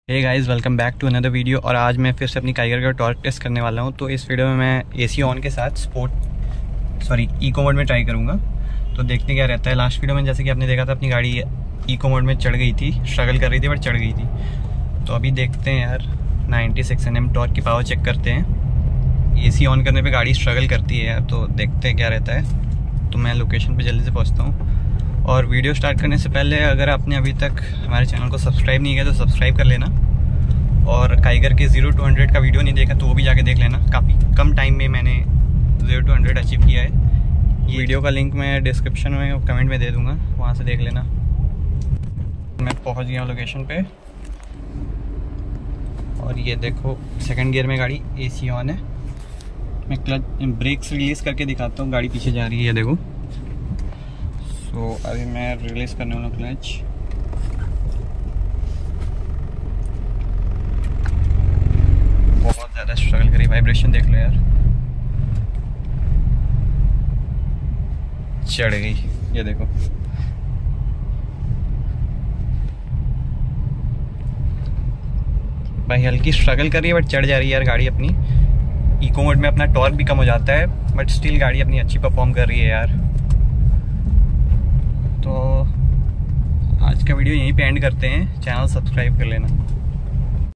Hey guys, welcome back to another video. और आज मैं फिर से अपनी काइगर का टॉर्क टेस्ट करने वाला हूं। तो इस वीडियो में मैं एसी ऑन के साथ इको मोड में ट्राई करूंगा। तो देखते क्या रहता है। लास्ट वीडियो में जैसे कि आपने देखा था, अपनी गाड़ी इको मोड में चढ़ गई थी, स्ट्रगल कर रही थी बट चढ़ गई थी। तो अभी देखते हैं यार, 96 Nm टॉर्क की पावर चेक करते हैं। एसी ऑन करने पर गाड़ी स्ट्रगल करती है यार, तो देखते हैं क्या रहता है। तो मैं लोकेशन पर जल्दी से पहुँचता हूँ। और वीडियो स्टार्ट करने से पहले अगर आपने अभी तक हमारे चैनल को सब्सक्राइब नहीं किया तो सब्सक्राइब कर लेना। और काइगर के 0 to 100 का वीडियो नहीं देखा तो वो भी जाके देख लेना। काफ़ी कम टाइम में मैंने 0 to 100 अचीव किया है। ये वीडियो का लिंक मैं डिस्क्रिप्शन में और कमेंट में दे दूँगा, वहाँ से देख लेना। मैं पहुँच गया हूँ लोकेशन पे। और ये देखो, सेकंड गियर में गाड़ी एसी ऑन है। मैं क्लच ब्रेक्स रिलीज़ करके दिखाता हूँ, गाड़ी पीछे जा रही है, ये देखो। तो अभी मैं रिलीज़ करने वाला हूँ क्लच। बहुत ज़्यादा स्ट्रगल करी, वाइब्रेशन देख लो यार, चढ़ गई, ये देखो। भाई हल्की स्ट्रगल कर रही है बट चढ़ जा रही है यार गाड़ी अपनी। इको मोड में अपना टॉर्क भी कम हो जाता है बट स्टिल गाड़ी अपनी अच्छी परफॉर्म कर रही है यार। तो आज का वीडियो यहीं पे एंड करते हैं। चैनल सब्सक्राइब कर लेना।